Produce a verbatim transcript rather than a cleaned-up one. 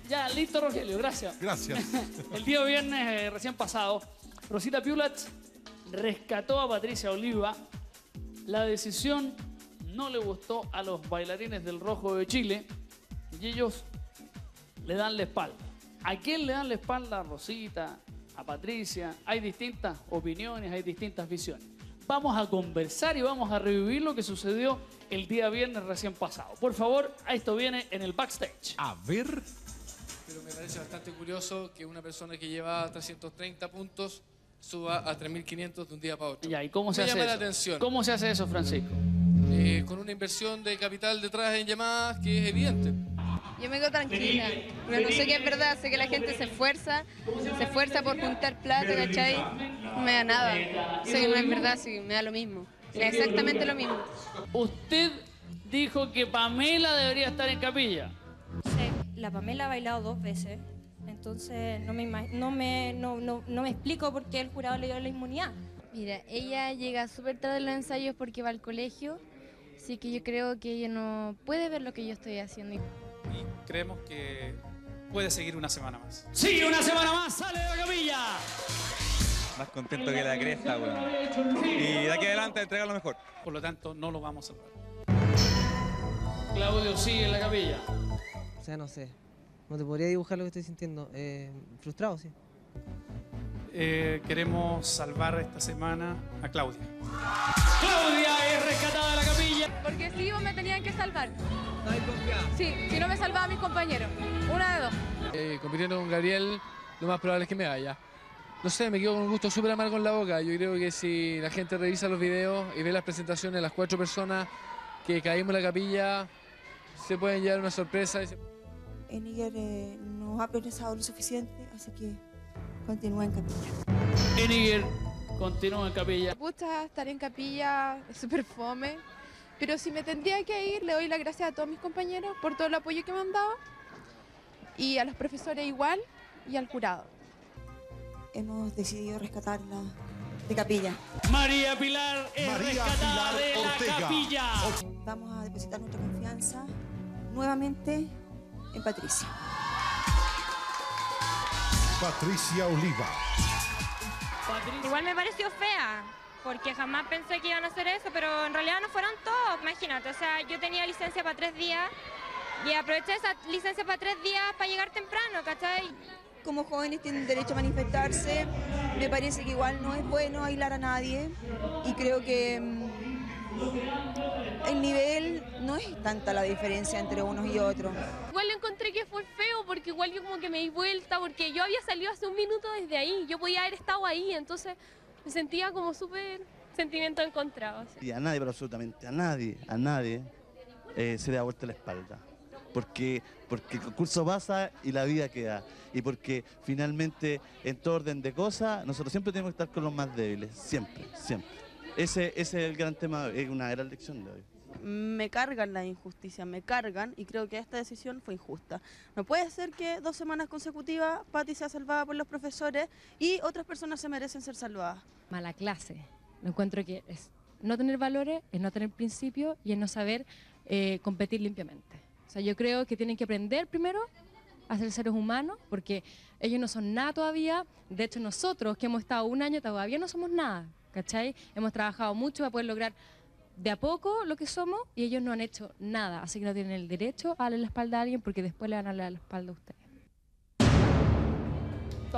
Ya, listo, Rogelio, gracias. Gracias. El día viernes eh, recién pasado, Rosita Piulach rescató a Patricia Oliva. La decisión no le gustó a los bailarines del Rojo de Chile y ellos le dan la espalda. ¿A quién le dan la espalda? A Rosita, a Patricia. Hay distintas opiniones, hay distintas visiones. Vamos a conversar y vamos a revivir lo que sucedió el día viernes recién pasado. Por favor, esto viene en el backstage. A ver. Pero me parece bastante curioso que una persona que lleva trescientos treinta puntos suba a tres mil quinientos de un día para otro. Ya, ¿y cómo se me hace llama eso? la atención. ¿Cómo se hace eso, Francisco? Eh, con una inversión de capital detrás en llamadas que es evidente. Yo me quedo tranquila, pero no sé que es verdad, sé que la gente se esfuerza, se esfuerza por juntar plata, ¿cachai? No me da nada, sé que no es verdad, sí, me da lo mismo, es exactamente lo mismo. Usted dijo que Pamela debería estar en capilla. Sí, la Pamela ha bailado dos veces, entonces no me, ima- no me, no, no, no me explico por qué el jurado le dio la inmunidad. Mira, ella llega súper tarde a los ensayos porque va al colegio, así que yo creo que ella no puede ver lo que yo estoy haciendo. Y creemos que puede seguir una semana más. Sí, una semana más, sale de la capilla. Más contento que la cresta, weón. Y de aquí adelante entrega lo mejor. Por lo tanto, no lo vamos a salvar. Claudio sigue en la capilla. O sea, no sé. No te podría dibujar lo que estoy sintiendo. Eh, frustrado, sí. Eh, queremos salvar esta semana a Claudia. Claudia es rescatada de la capilla. Porque si vos me tenían que salvar. Sí, si no me salvaba mis compañeros, una de dos. Eh, compitiendo con Gabriel, lo más probable es que me vaya. No sé, me quedo con un gusto súper amargo en la boca. Yo creo que si la gente revisa los videos y ve las presentaciones de las cuatro personas que caímos en la capilla, se pueden llevar una sorpresa. Y se... Eniger eh, nos ha progresado lo suficiente, así que continúa en capilla. Eniger continúa en capilla. Me gusta estar en capilla, es súper fome, pero si me tendría que ir, le doy las gracias a todos mis compañeros por todo el apoyo que me han dado, y a los profesores igual, y al jurado. Hemos decidido rescatarla de capilla. María Pilar es María rescatada Pilar de la Ortega. capilla. Vamos a depositar nuestra confianza nuevamente en Patricia. Patricia Oliva. Patricia. Igual me pareció fea, porque jamás pensé que iban a hacer eso, pero en realidad no fueron todos, imagínate. O sea, yo tenía licencia para tres días y aproveché esa licencia para tres días para llegar temprano, ¿cachai? Como jóvenes tienen derecho a manifestarse, me parece que igual no es bueno aislar a nadie y creo que mm, el nivel no es tanta la diferencia entre unos y otros. Igual encontré que fue feo, porque igual yo como que me di vuelta, porque yo había salido hace un minuto desde ahí, yo podía haber estado ahí, entonces me sentía como súper sentimiento encontrado. Y a nadie, pero absolutamente a nadie, a nadie eh, se le da vuelta la espalda. Porque, porque el concurso pasa y la vida queda. Y porque finalmente, en todo orden de cosas, nosotros siempre tenemos que estar con los más débiles. Siempre, siempre. Ese, ese es el gran tema, es una gran lección de hoy. Me cargan las injusticias, me cargan, y creo que esta decisión fue injusta. No puede ser que dos semanas consecutivas Pati sea salvada por los profesores y otras personas se merecen ser salvadas. Mala clase. Lo encuentro que es no tener valores, es no tener principios y es no saber eh, competir limpiamente. O sea, yo creo que tienen que aprender primero a ser seres humanos, porque ellos no son nada todavía. De hecho, nosotros que hemos estado un año todavía no somos nada, ¿cachai? Hemos trabajado mucho para poder lograr de a poco lo que somos y ellos no han hecho nada. Así que no tienen el derecho a darle la espalda a alguien, porque después le van a darle la espalda a ustedes.